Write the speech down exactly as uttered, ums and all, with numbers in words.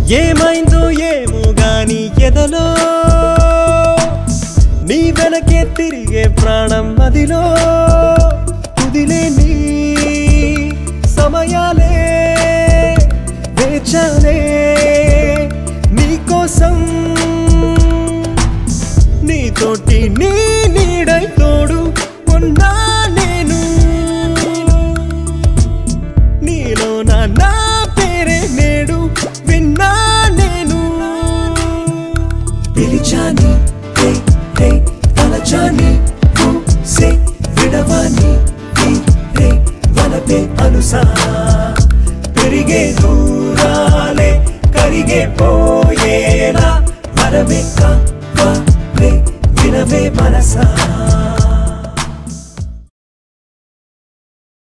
ఏమైందో ఏమో గాని ఎదలో నీ వెనకే తిరిగే ప్రాణం మదిలో కుదిలేని సమయాలే వేచాలే నీకోసం నీతోటి నీ నీడై తోడు ఉన్నా నేను నీలో నా పేరే నేడు విన్నా నేను పిలిచాని హే హే తలచాని సే విడవాని రే వలపే అనుసా పెరిగే దూరాలే కరిగే పోయేలా వరమే కావే వినవే మనసా